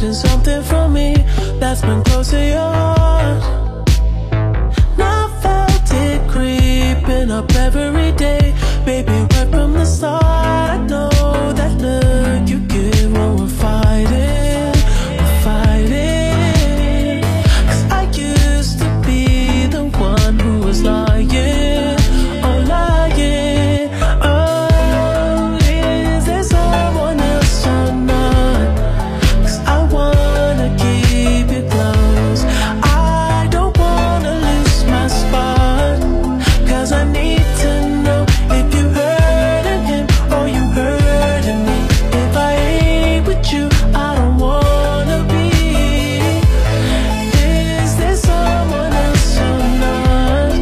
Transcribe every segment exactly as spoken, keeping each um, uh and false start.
hiding something from me that's been close to yours. Now I felt it creeping up every day, baby, right from the start. I know that look you give when we're fighting, we're fighting. Cause I used to be the one who was lying, oh lying. Oh, is there someone else or not? Cause I wanna keep you close, I don't wanna lose my spot. Cause I need to know if you hurting him or you hurting me. If I ain't with you, I don't wanna be. Is there someone else or not?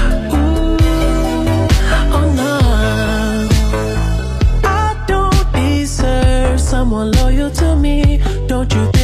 Ooh, or not? I don't deserve someone loyal to me, don't you